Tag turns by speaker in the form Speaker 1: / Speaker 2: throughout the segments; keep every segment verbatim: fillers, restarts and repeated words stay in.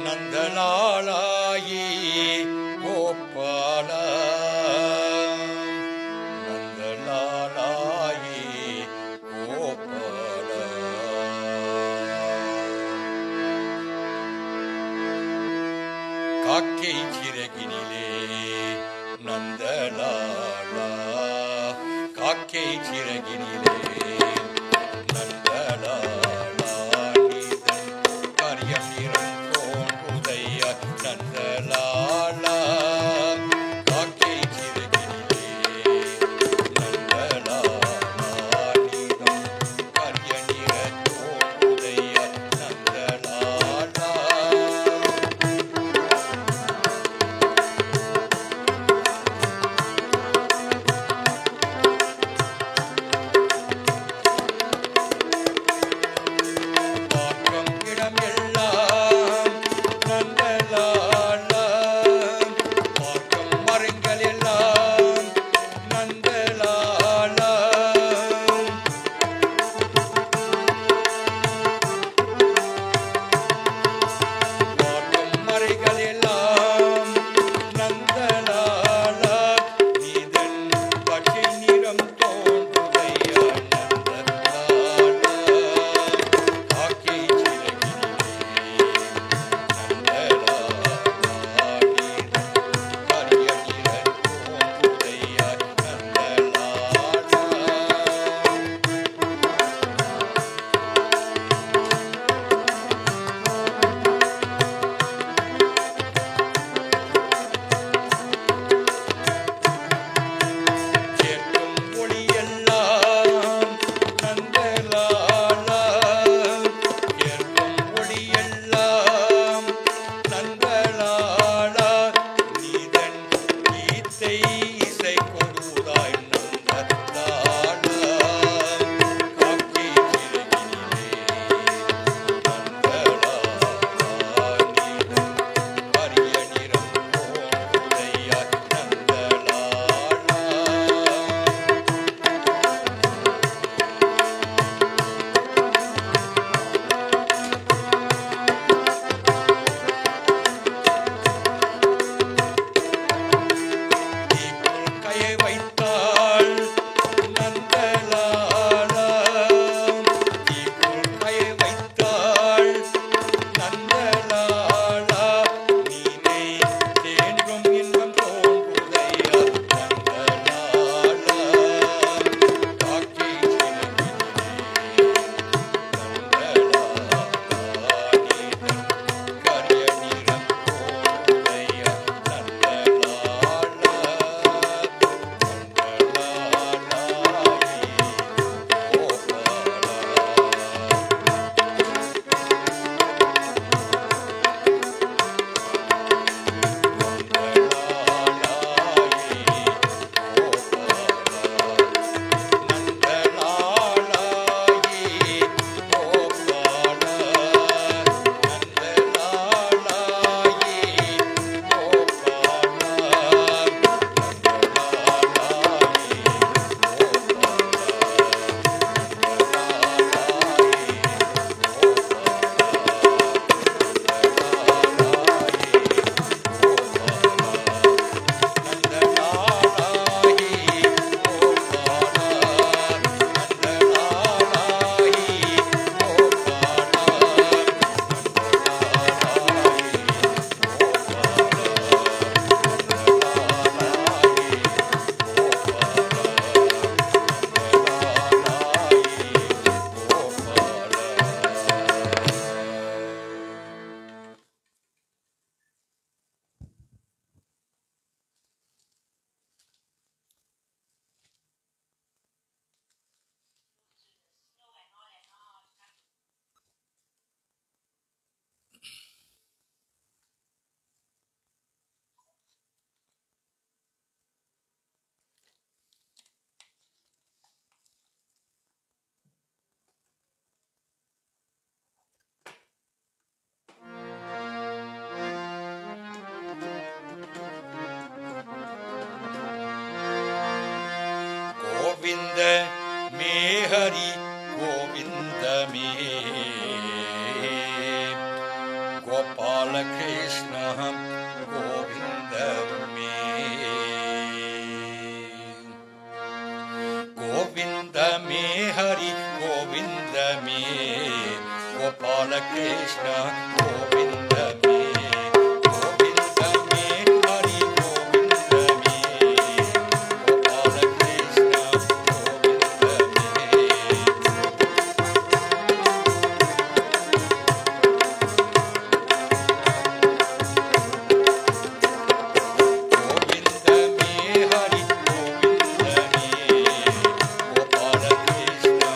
Speaker 1: நந்தலாளாயி கோபால நந்தலாளாயி கோபால காக்கை சிறகினிலே நந்தலாளா காக்கை சிறகினிலே गोविंद में हरि गोविंद में गोपाल के Krishna Govindame Govindame Hari Govindame Gopala Krishna Govindame Govindame Hari Govindame Gopala Krishna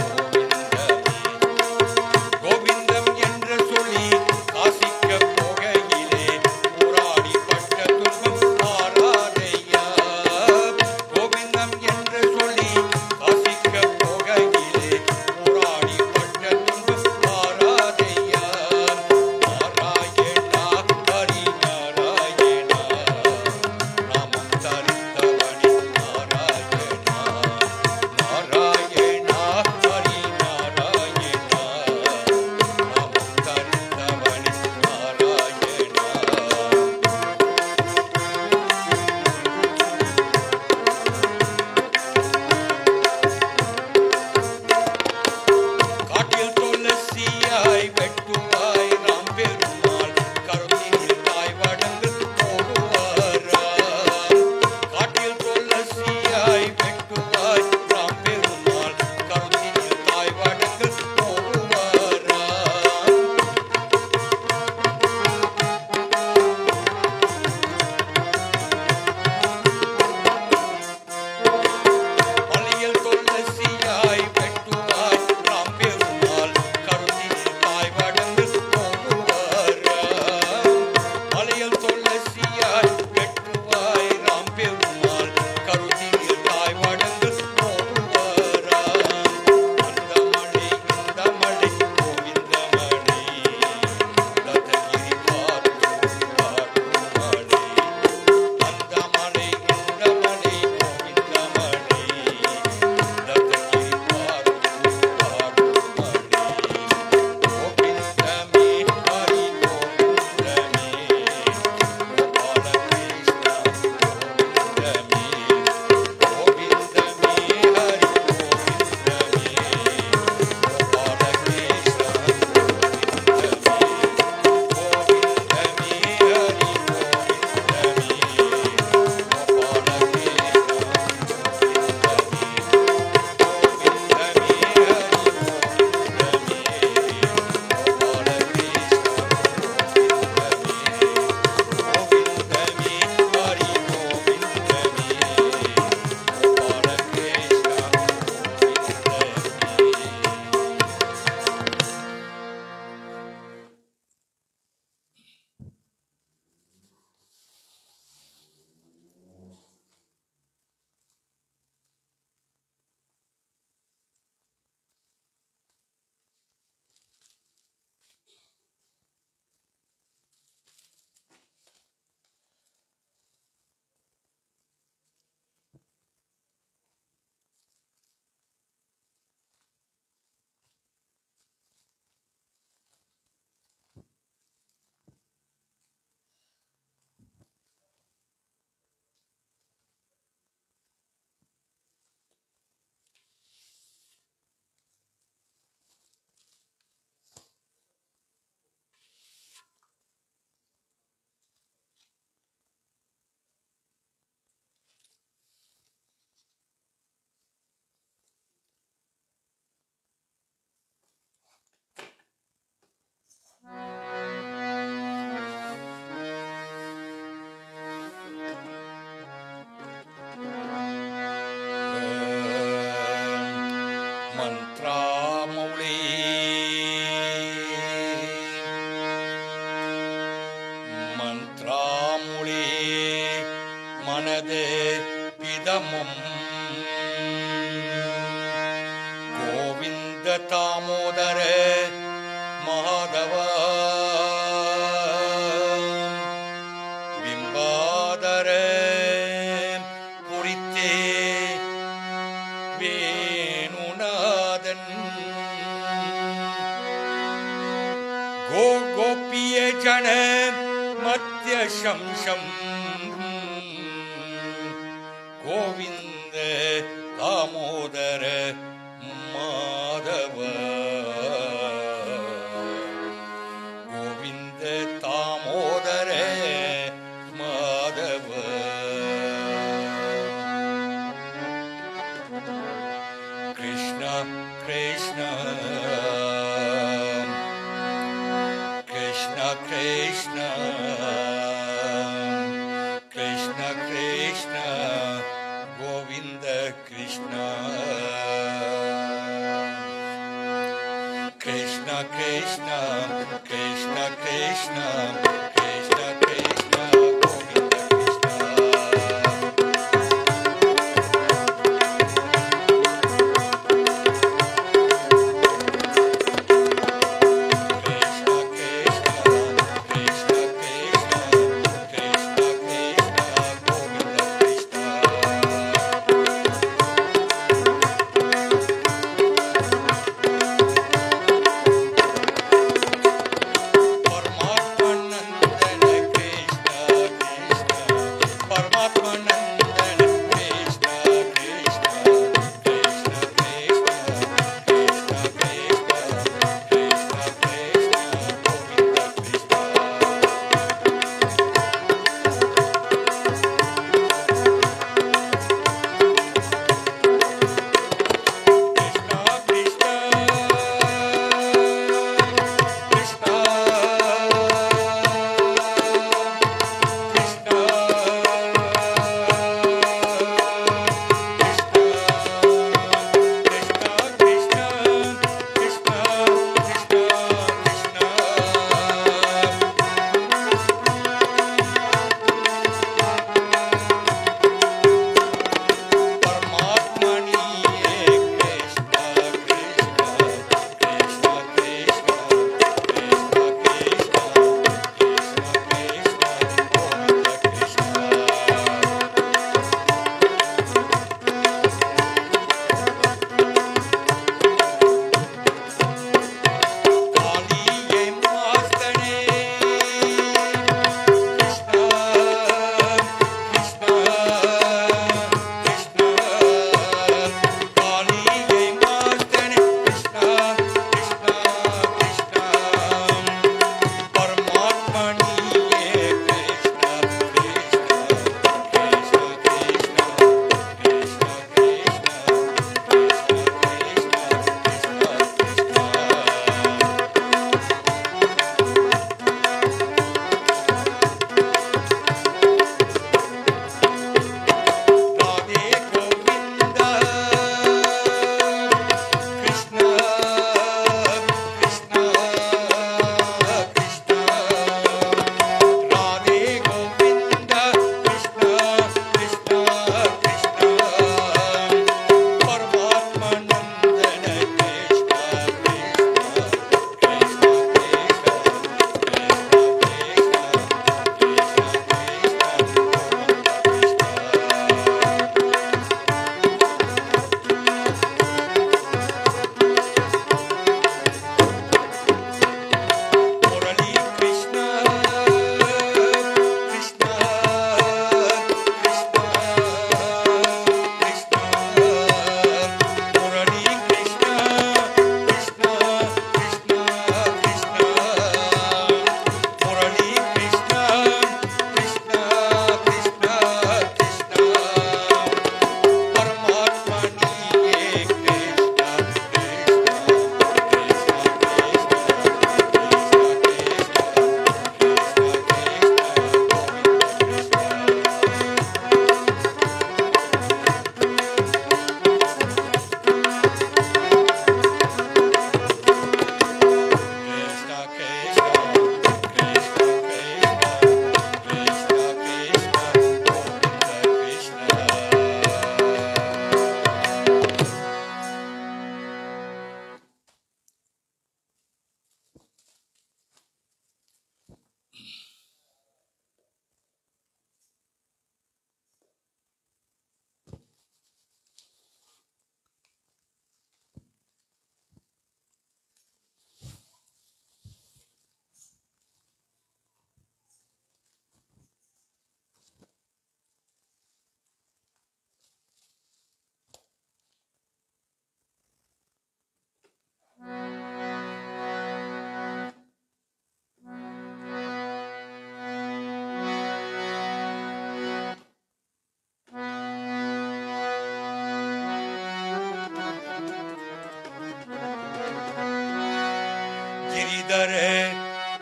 Speaker 1: Govindame கோவிந்தம் என்ற சொல்லி காசிக்க போகையிலே போராடி பட்ட துன்பம் மாறாதையா கோவிந்தம் என்ற சொல்லி காசிக்க போகையிலே போராடி பட்ட துன்பம் மாறாதையா நாராயணா ஹரி நாராயணா நாமம் தரித்தவனே நாராயணா நாராயணா ஹரி நாராயணா நாமம் தரித்தவனே நாராயணா காட்டில் துளசியாய் வெட்டுவாய் ராம் பெருமாள் கருத்தினில் தாய் வடங்கு போடுவாராம் காட்டில் துளசியாய் வெட்டுவாய் ராம் பெருமாள் கருத்தினில் தாய் வடங்கு போடுவாராம் மலையில் துளசியாய் வெட்டுவாய் ராம் பெருமாள் கருத்தினில் தாய் வடங்கு போடுவாராம் மலையில் துளசியாய் வெட்டுவாய் ராம் பெருமாள் கருத்தினில் தாய் வடங்கு போடுவாராம் அந்த மழை இந்த மழை கோவிந்த மழை ரதகிரி பார்க்கும் காடும் மழை அந்த மழை இந்த மழை கோவிந்த மழை ரதகிரி பார்க்கும் காடும் மழை கோவிந்தமே ஹரி கோவிந்தமே கோபால கிருஷ்ணா கோவிந்தமே கோவிந்தமே ஹரி கோவிந்தமே கோபால கிருஷ்ணா கோவிந்தமே கோவிந்தமே ஹரி மந்த்ராமௌளி மந்த்ராமௌளி மனதே பிதமும் கோவிந்த தாமோதர மாதவ பிம்பாதர குறித்தே வேணுநாதன் गो गोपीय जन मध्य शंशम Govind Damodar Madhav Krishna Krishna Krishna Govinda Krishna Krishna Krishna Krishna Krishna Krishna Krishna Govinda Krishna Parmatma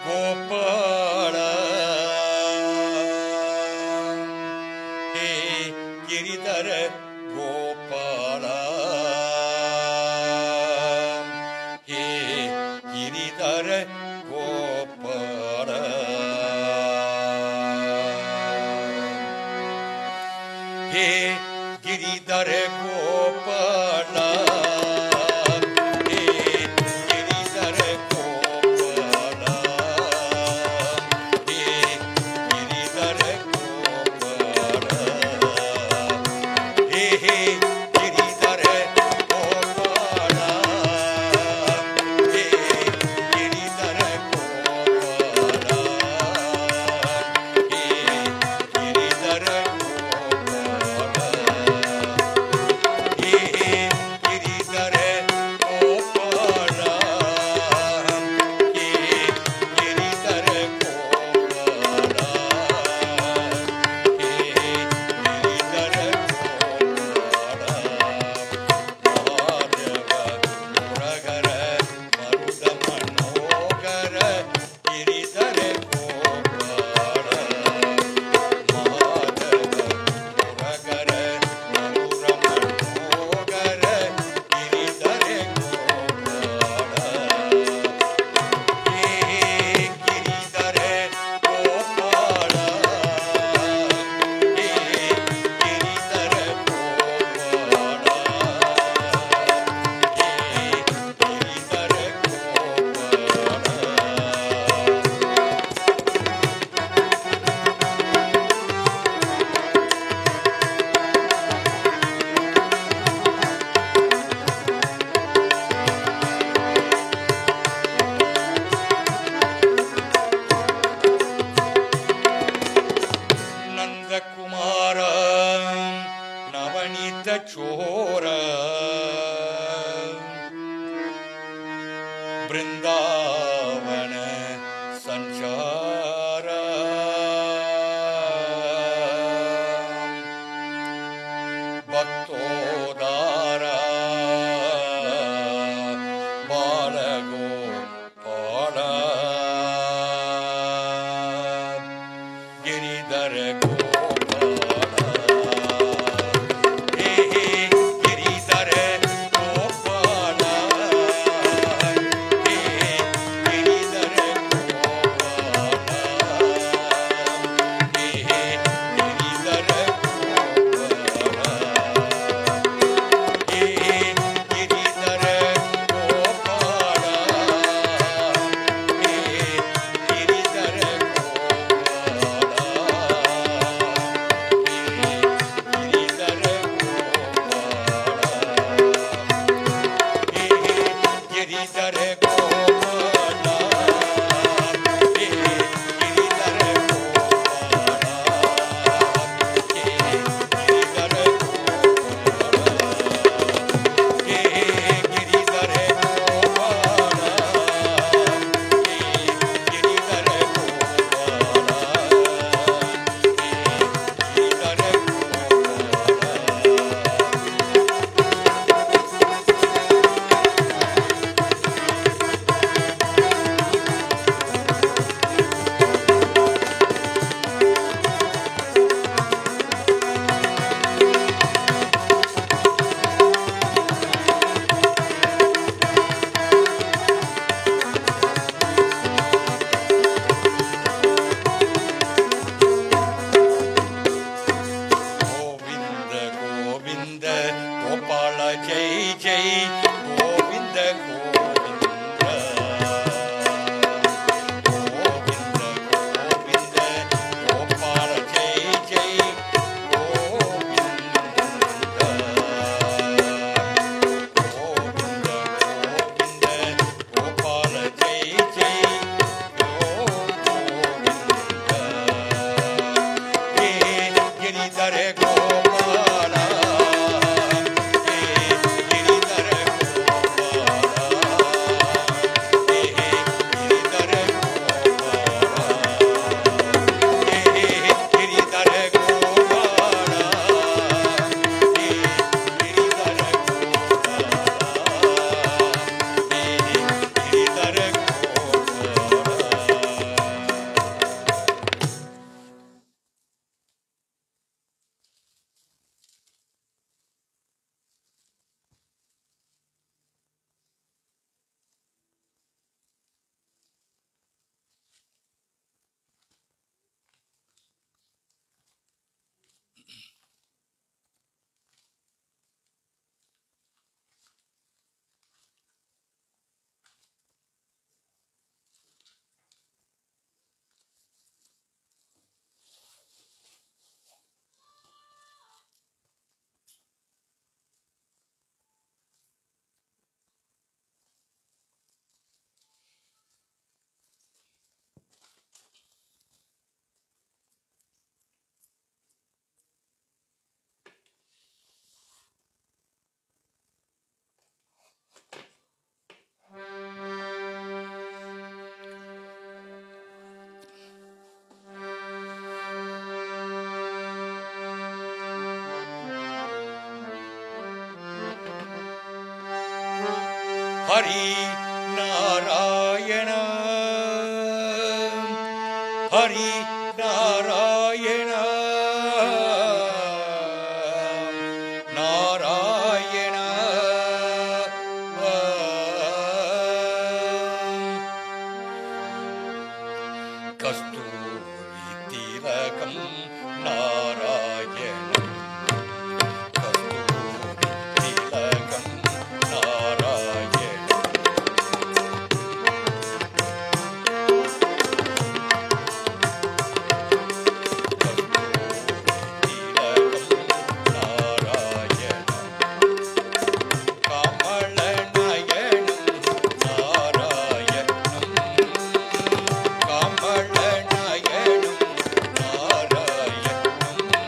Speaker 1: Gopala ಹೇ ಗಿರಿಧರ ಗೋಪಾಲ ಹೇ ಗಿರಿಧರ ಗೋಪಾಲ ಹೇ ಗಿರಿಧರ ಗೋಪಾಲ ಹೇ ಗಿರಿಧರ ಗೋಪಾಲ ಹೇ ಗಿರಿಧರ ಗೋಪಾಲ ಹೇ ಹೇ ಗಿರಿಧರ ಗೋಪಾಲ ಹೇ ಗಿರಿಧರ ಗೋಪಾಲ ಹೇ ಗಿರಿಧರ ನಂದಕುಮಾರ ನವನೀತ ಚೋರ ಬೃಂದಾವನ ಸಂಚಾರ ಭಕ್ತೋದಾರ ಬಾಲಗೋಪಾಲ ಗಿರಿಧರ ಗೋಪಾಲ ಹೇ ಹೇ ಗಿರಿಧರ ಗೋಪಾಲ ಹೇ ಗಿರಿಧರ ಗೋಪಾಲ ಹೇ ಹೇ ಗಿರಿಧರ ಗೋಪಾಲ ಹೇ ಗಿರಿಧರ ಗೋಪಾಲ ಹೇ ಗಿರಿಧರ ಗೋಪಾಲ ஹரி நாராயண ஹரி நாராயண நாராயண கஸ்தூரி திலகம் நாராயணம் கஸ்தூரி திலகம் நாராயணம் கமல நயனம் நாராயணம்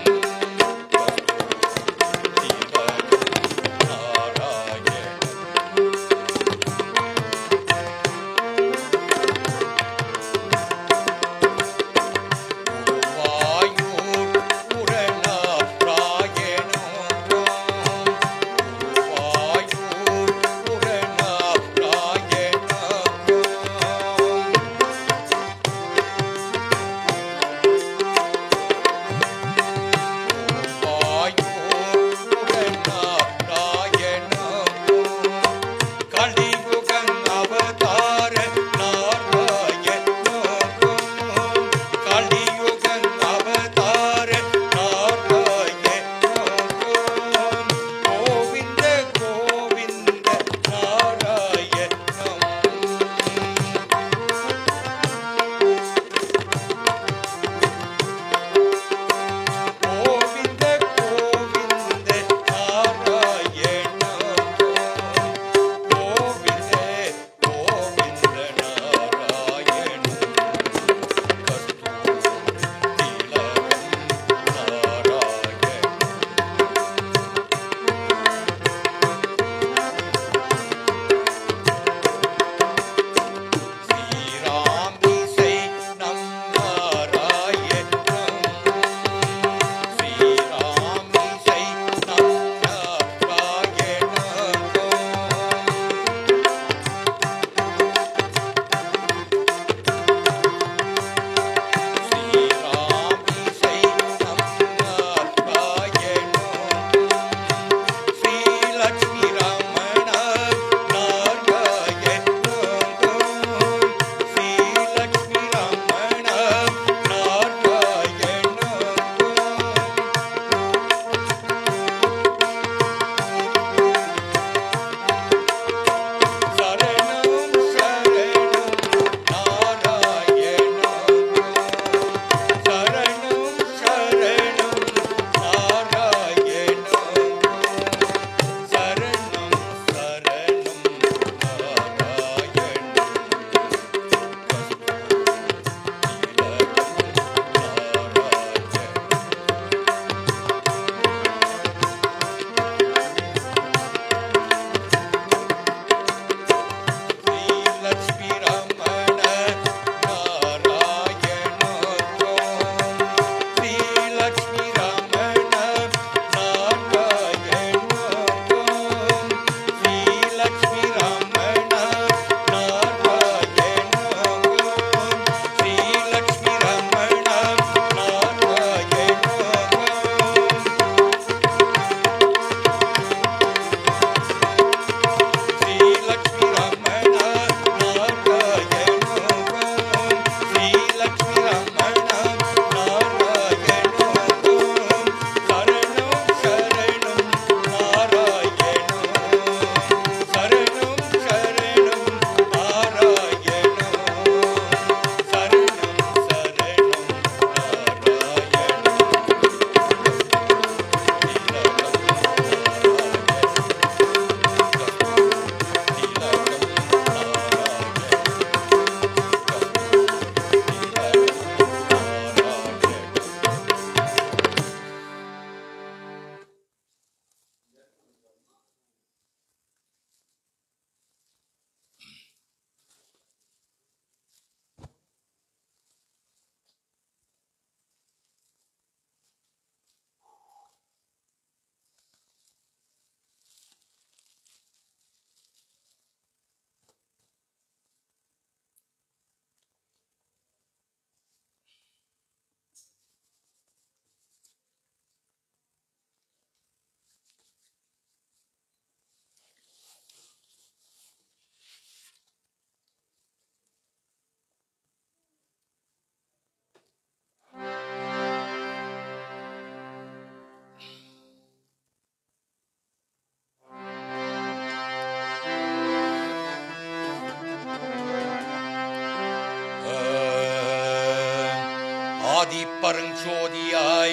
Speaker 1: ஆதி பரஞ்சோதியாய்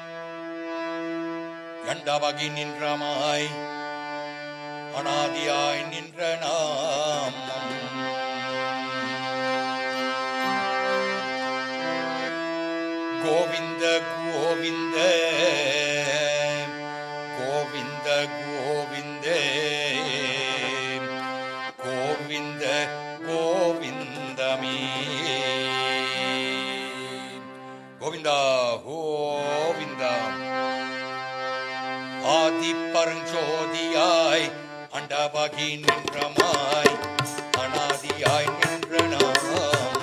Speaker 1: கண்டவகி நின்றமாய் அனாதியாய் நின்ற நாமம் கோவிந்த கோவிந்த கோவிந்த கோவிந்த கோவிந்த கோவிந்தமே கோவிந்தா கோவிந்தா ஆதி பரஞ்சோதியாய் அண்டவகி நின்றமாய் அனாதியாய் நின்ற நாமம்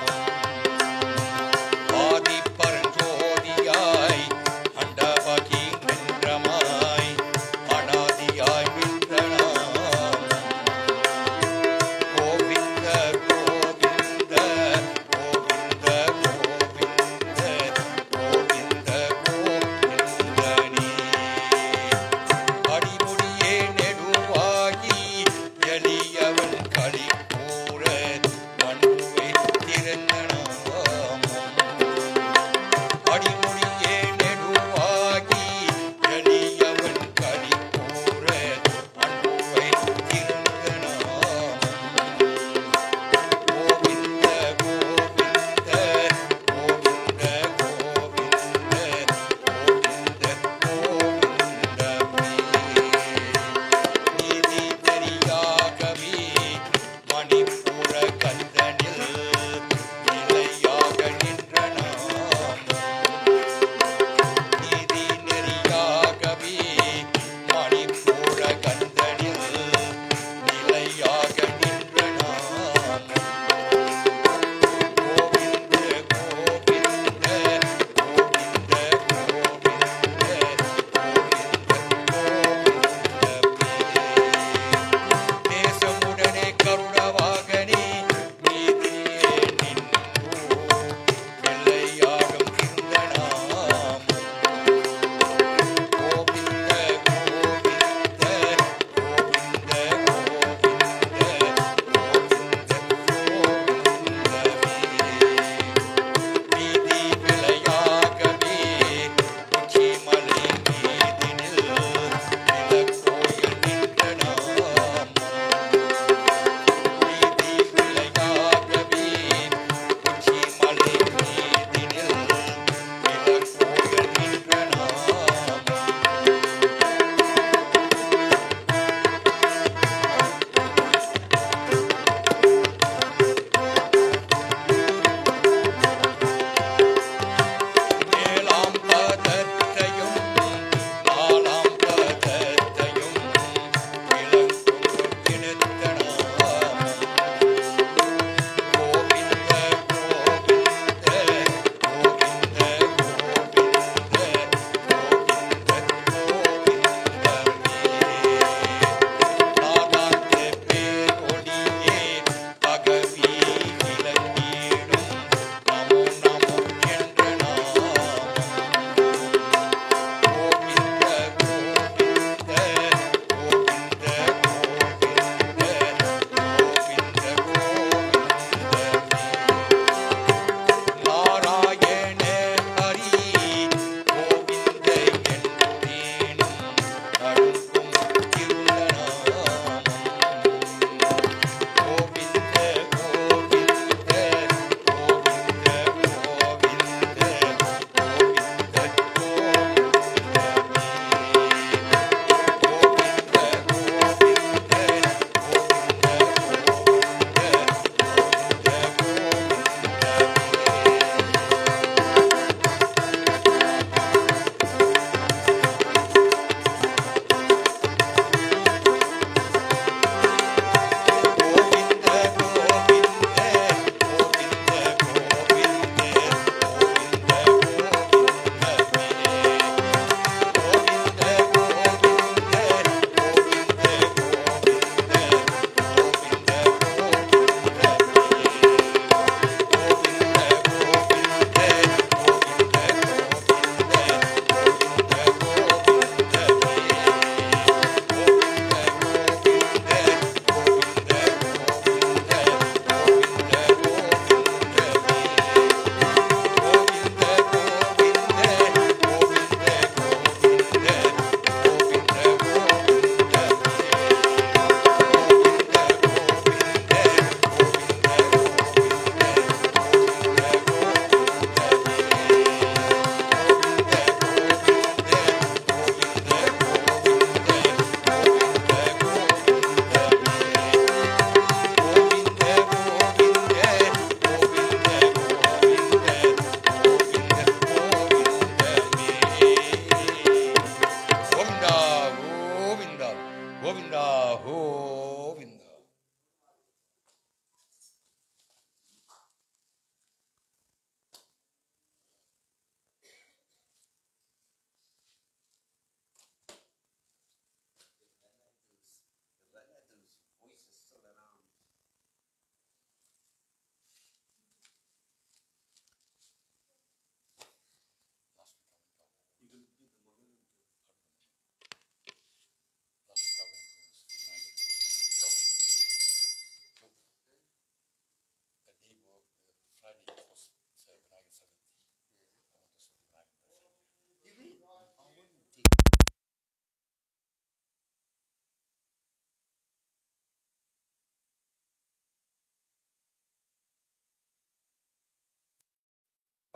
Speaker 1: ஆதி பரஞ்சோதியாய் அண்டவகி நின்றமாய் அனாதியாய் நின்ற நாமம் கோவிந்த கோவிந்த கோவிந்த கோவிந்த கோவிந்த கோவிந்தனே அடிமுடியே நெடுவாகி எளியவன் களி கூற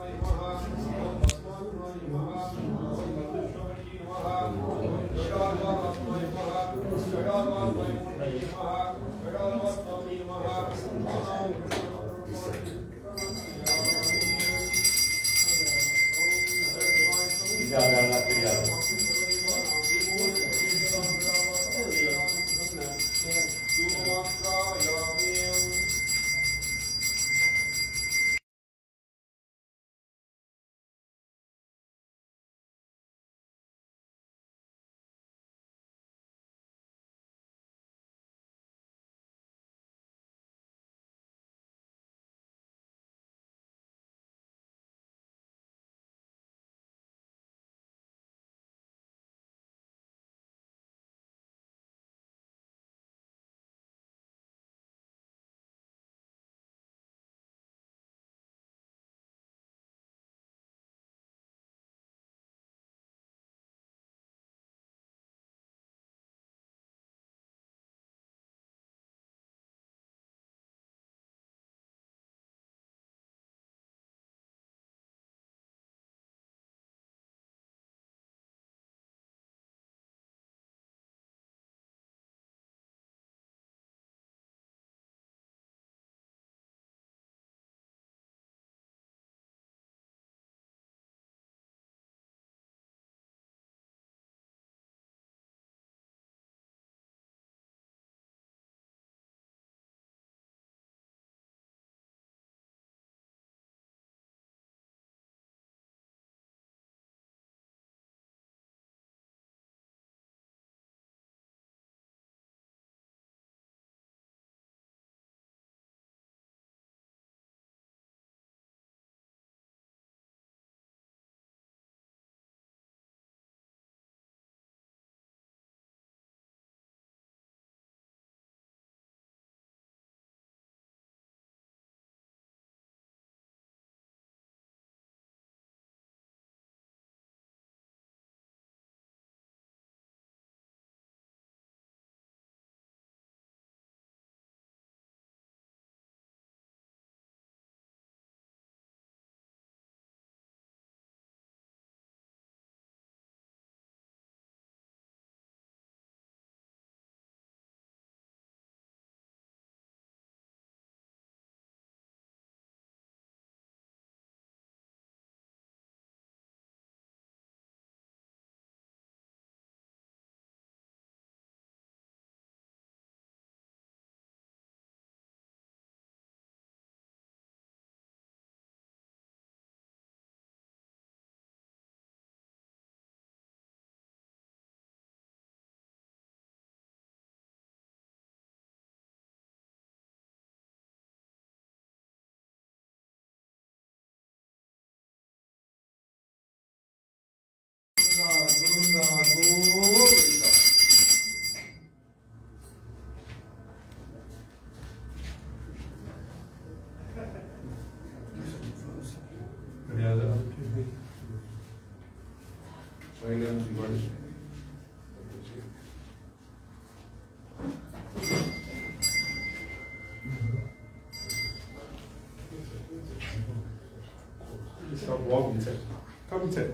Speaker 2: 와 밑에, 타 밑에.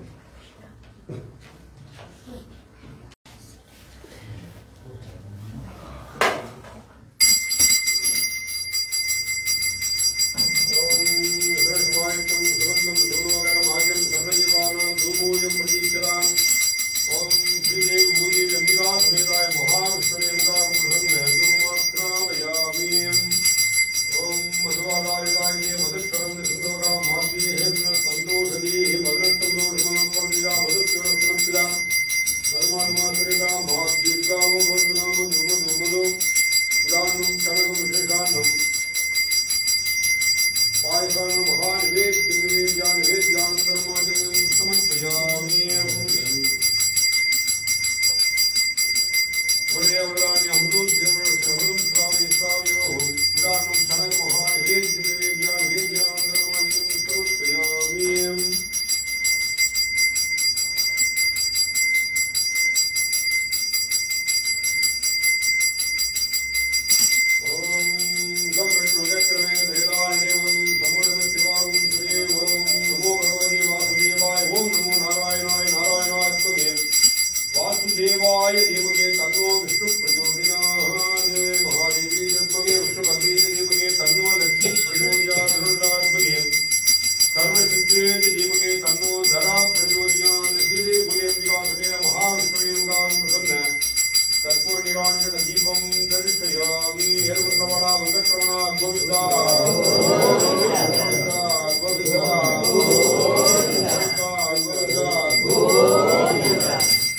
Speaker 2: प्रचोदयात् धीमहि तन्नो धरा प्रचोदयात् श्रीदेवी कुलेम्बिकासनेन महाविष्णुयोगां प्रसन्न कर्पूरनिराञ्जन दीपं दर्शयामि हेरकुन्दवरा वेङ्कटरमण गोविन्दा गोविन्दा गोविन्दा गोविन्दा गोविन्दा।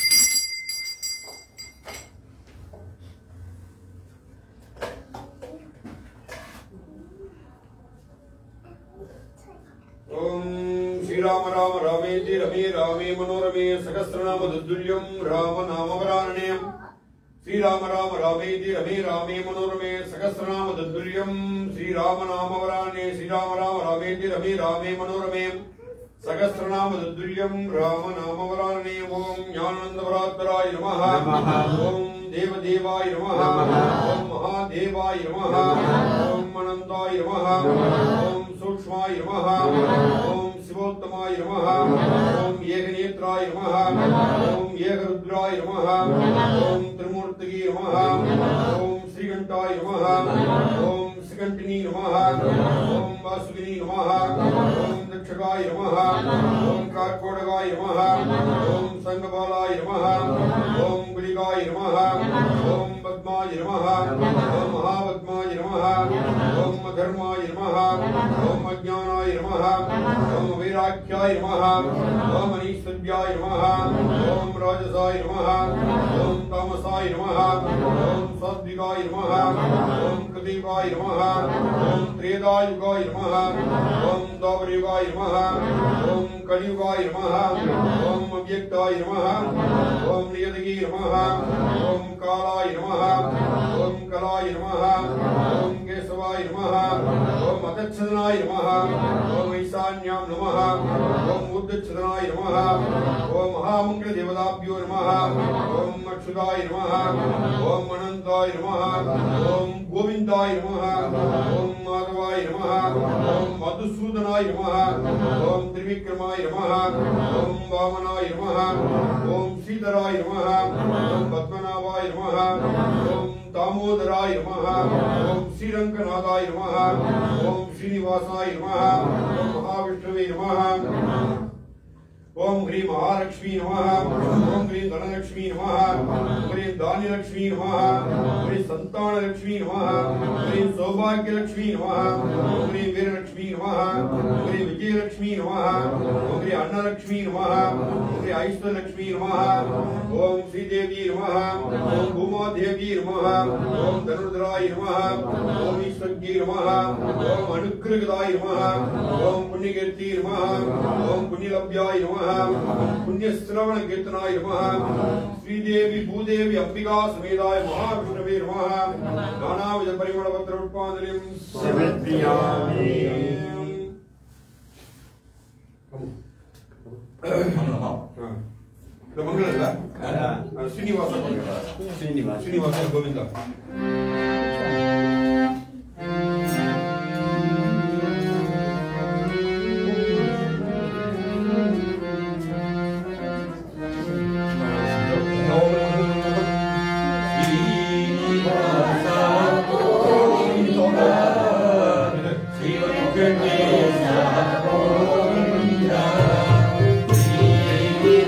Speaker 2: ओम श्री राम राम रामेति रमे रामे मनोरमे सहस्रनाम तदुल्यं राम नामवराननेयं श्री राम राम रामेति रमे रामे मनोरमे सहस्रनाम तदुल्यं श्री राम नामवराने श्री राम राम रामेति रमे रामे मनोरमे सहस्रनाम तदुल्यं राम नामवराने। ओम ज्ञानानंदवरात्राय नमः ओम देवदेवाय नमः ओम महादेवाय नमः ओम अनंताय नमः ओम सूक्ष्माय नमः ओम शिवोत्तमाय नमः ओम एकनेत्राय नमः ओम एकरुद्राय नमः ओम त्रिमूर्तये नमः ओम श्रीकंठाय नमः ओम श्रीकंठिनी नमः ओम वासुकिनी नमः ओम दक्षकाय नमः ओम कार्कोटकाय नमः ओम संगबालाय नमः ओम गुलिकाय नमः ओम पद्माय नमः ओम महापद्माय नमः ओम अधर्माय नमः ओम अज्ञानाय नमः ओम वैराग्याय नमः ओम अनिष्टव्याय नमः ओम राजसाय नमः ओम तामसाय नमः ओम सात्विकाय नमः ओम प्रदीपाय नमः ओम त्रेधायुगाय नमः ओम द्वापरयुगाय नमः ओम कलियुगाय नमः ओम अव्यक्ताय नमः ओम नियतये नमः ओम कालाय नमः ओम कलाय नमः ओम केशवाय नमः ओम अतच्छदनाय नमः ओम ईशान्यां नमः ओम उद्धच्छदनाय नमः ओम महामंगल देवताभ्यो नमः ओम अच्युताय नमः ओम अनंताय नमः ओम गोविंदाय नमः ओम माधवाय नमः ओम मधुसूदनाय नमः ओम त्रिविक्रमाय नमः ओम वामनाय नमः ओम श्रीधराय नमः ओम पद्मनाभाय नमः ओम दामोदराय नमः ओम श्रीरंगनाथाय नमः ओम श्रीनिवासाय नमः ओम महाविष्णुवे नमः ओम ह्रीं महालक्ष्मी नमः ओम ह्रीं धनलक्ष्मी नमः ह्रीं धान्यलक्ष्मी नमः ह्रीं संतानलक्ष्मी नमः ह्रीं सौभाग्यलक्ष्मी नमः ओम ह्रीं वीरलक्ष्मी नमः ह्रीं विजयलक्ष्मी नमः ओम ह्रीं अन्नलक्ष्मी नमः ओम ह्रीं ऐश्वर्यलक्ष्मी नमः ओम श्रीदेवी नमः ओम भूमादेवी नमः ओम धनुर्धराय नमः ओम ईश्वर्यै नमः ओम अनुग्रहदाय नमः ओम पुण्यकीर्ति नमः ओम पुण्यलभ्याय नमः पुण्यश्रवण कीर्तनाय नमः श्रीदेवी भूदेवी अंबिका समेताय महाविष्णवे नमः नानाविध परिमल पत्र पुष्पांजलिं समर्पयामि। मंगल श्रीनिवास श्रीनिवास श्रीनिवास गोविंदा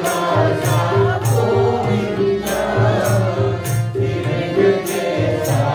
Speaker 3: Yeah.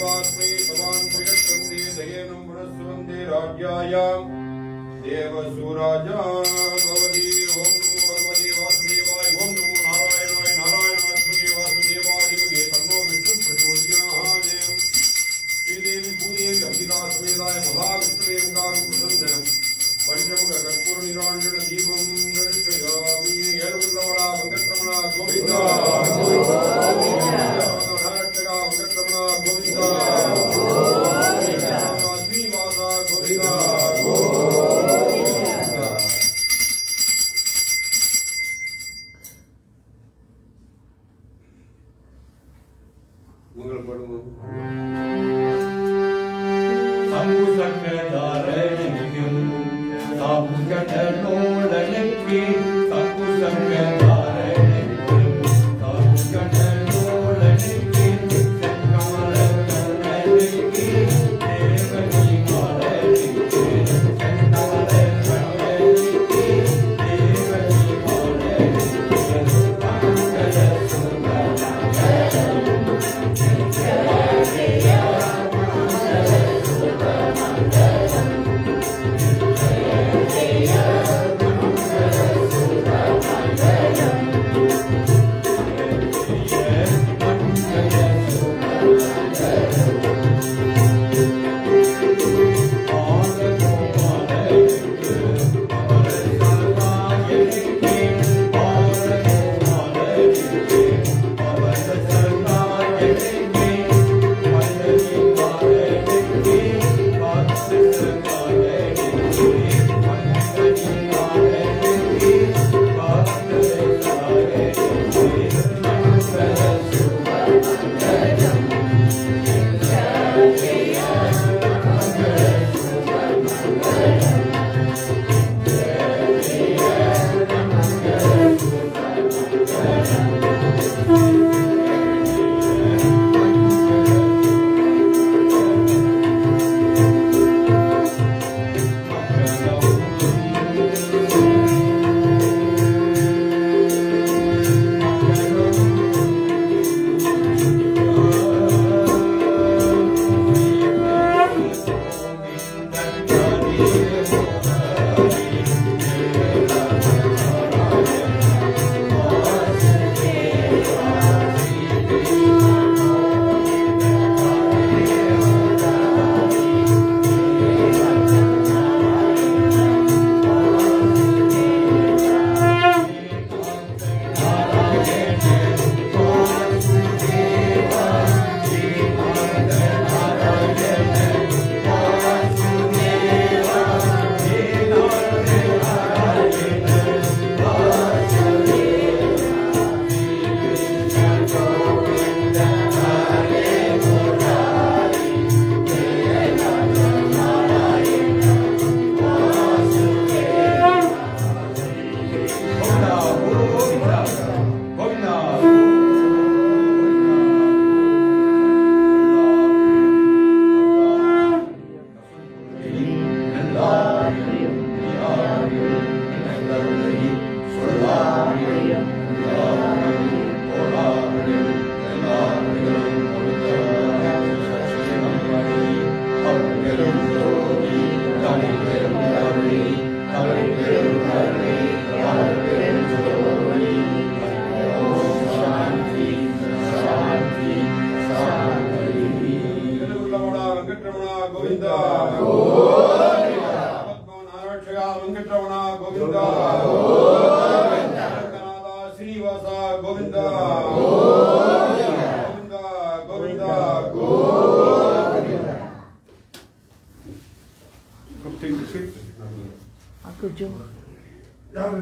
Speaker 2: देवास्मै भवान् प्रयच्छन्ति दयेनं पुनस्सुवन्दे राज्यायाम् देवसुराजा भवति ओम नमो भगवते वासुदेवाय ओम नमो नारायणाय नारायणास्मते वासुदेवाय मुखे तन्नो विष्णु प्रचोदयात् श्रीदेवी भूदेवी अभिलाषमेधाय महाविष्णुदेवकां प्रसन्नं पंचमुख कर्पूर निरांजन दीपं दर्शयामि येरुल्लवड़ा वेंकटरमण गोविंदा गोविंदा वेंकटरमण गोविंदा गोविंदा श्रीनिवास गोविंदा गोविंदा मंगल पढ़ो
Speaker 1: சங்குசங்கதாரணிக்கும் சாபுகடலோடனுக்கு சங்குசங்கதாரணிக்கும் சாபுகடலோடனுக்கு செங்காலக்கண்ணனுக்கு Devaki மாலனுக்கு செங்காலக்கண்ணனுக்கு Devaki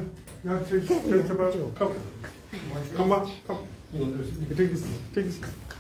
Speaker 2: Come, come on, come. You take this, take this.